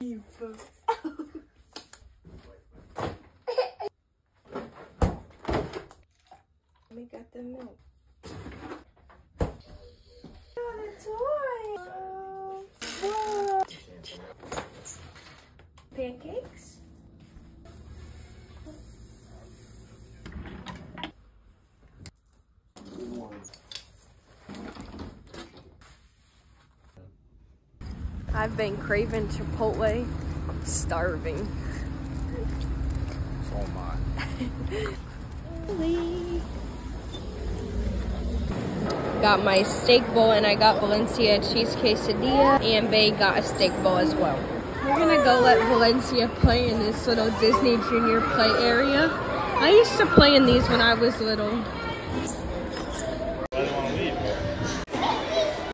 We got the milk. Oh, the toy. Oh. Pancakes. I've been craving Chipotle. I'm starving. So am I. Got my steak bowl and I got Valencia cheese quesadilla and Bay got a steak bowl as well. We're gonna go let Valencia play in this little Disney Junior play area. I used to play in these when I was little.